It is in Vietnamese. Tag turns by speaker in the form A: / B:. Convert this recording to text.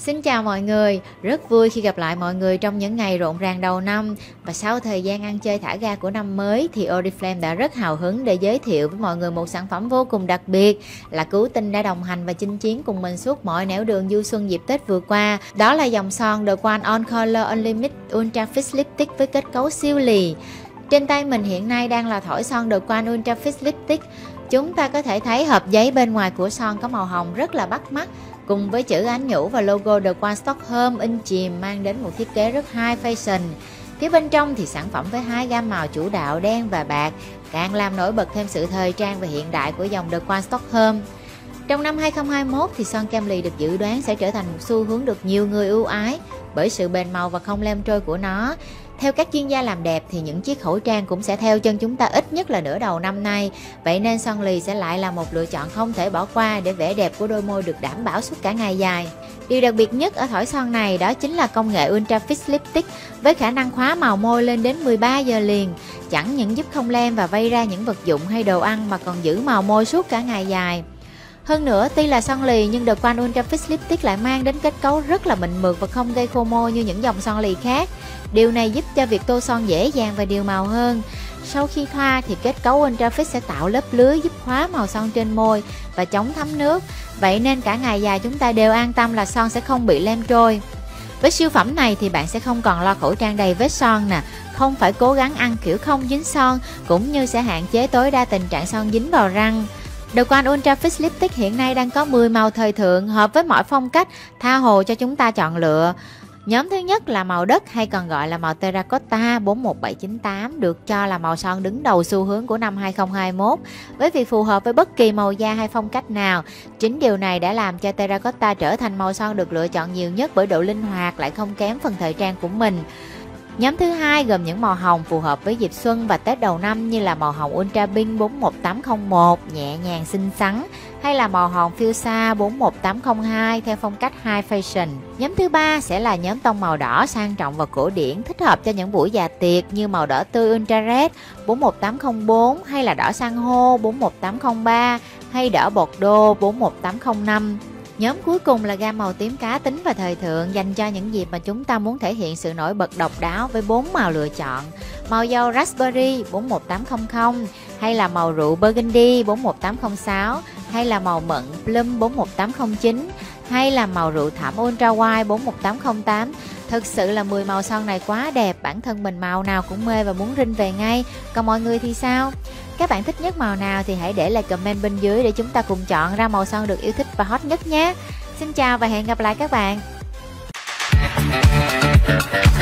A: Xin chào mọi người, rất vui khi gặp lại mọi người trong những ngày rộn ràng đầu năm. Và sau thời gian ăn chơi thả ga của năm mới thì Oriflame đã rất hào hứng để giới thiệu với mọi người một sản phẩm vô cùng đặc biệt là cứu tinh đã đồng hành và chinh chiến cùng mình suốt mọi nẻo đường du xuân dịp Tết vừa qua. Đó là dòng son The One On Color Unlimited Ultra Fix Lipstick với kết cấu siêu lì. Trên tay mình hiện nay đang là thỏi son The One Ultra Fix Lipstick. Chúng ta có thể thấy hộp giấy bên ngoài của son có màu hồng rất là bắt mắt, cùng với chữ ánh nhũ và logo The One Stockholm in chìm mang đến một thiết kế rất high fashion. Phía bên trong thì sản phẩm với hai gam màu chủ đạo đen và bạc, càng làm nổi bật thêm sự thời trang và hiện đại của dòng The One Stockholm. Trong năm 2021 thì son kem lì được dự đoán sẽ trở thành một xu hướng được nhiều người ưu ái bởi sự bền màu và không lem trôi của nó. Theo các chuyên gia làm đẹp thì những chiếc khẩu trang cũng sẽ theo chân chúng ta ít nhất là nửa đầu năm nay. Vậy nên son lì sẽ lại là một lựa chọn không thể bỏ qua để vẻ đẹp của đôi môi được đảm bảo suốt cả ngày dài. Điều đặc biệt nhất ở thỏi son này đó chính là công nghệ Ultra Fix Lipstick với khả năng khóa màu môi lên đến 13 giờ liền. Chẳng những giúp không lem và vây ra những vật dụng hay đồ ăn mà còn giữ màu môi suốt cả ngày dài. Hơn nữa, tuy là son lì nhưng The One Ultra Fix Lipstick lại mang đến kết cấu rất là mịn mượt và không gây khô môi như những dòng son lì khác. Điều này giúp cho việc tô son dễ dàng và đều màu hơn. Sau khi thoa thì kết cấu Ultra Fix sẽ tạo lớp lưới giúp khóa màu son trên môi và chống thấm nước. Vậy nên cả ngày dài chúng ta đều an tâm là son sẽ không bị lem trôi. Với siêu phẩm này thì bạn sẽ không còn lo khẩu trang đầy vết son nè, không phải cố gắng ăn kiểu không dính son, cũng như sẽ hạn chế tối đa tình trạng son dính vào răng. The One Ultra Fix Lipstick hiện nay đang có 10 màu thời thượng hợp với mọi phong cách, tha hồ cho chúng ta chọn lựa. Nhóm thứ nhất là màu đất hay còn gọi là màu Terracotta 41798, được cho là màu son đứng đầu xu hướng của năm 2021 với việc phù hợp với bất kỳ màu da hay phong cách nào. Chính điều này đã làm cho Terracotta trở thành màu son được lựa chọn nhiều nhất bởi độ linh hoạt lại không kém phần thời trang của mình. Nhóm thứ hai gồm những màu hồng phù hợp với dịp xuân và Tết đầu năm như là màu hồng Ultra Pink 41801 nhẹ nhàng xinh xắn, hay là màu hồng Fuchsia 41802 theo phong cách high fashion. Nhóm thứ ba sẽ là nhóm tông màu đỏ sang trọng và cổ điển thích hợp cho những buổi dạ tiệc như màu đỏ tươi Ultra Red 41804 hay là đỏ san hô 41803 hay đỏ Bordeaux 41805. Nhóm cuối cùng là gam màu tím cá tính và thời thượng dành cho những dịp mà chúng ta muốn thể hiện sự nổi bật độc đáo với 4 màu lựa chọn. Màu dâu Raspberry 41800 hay là màu rượu Burgundy 41806 hay là màu mận Plum 41809 hay là màu rượu thẳm Ultra White 41808. Thực sự là 10 màu son này quá đẹp, bản thân mình màu nào cũng mê và muốn rinh về ngay. Còn mọi người thì sao? Các bạn thích nhất màu nào thì hãy để lại comment bên dưới để chúng ta cùng chọn ra màu son được yêu thích và hot nhất nhé. Xin chào và hẹn gặp lại các bạn.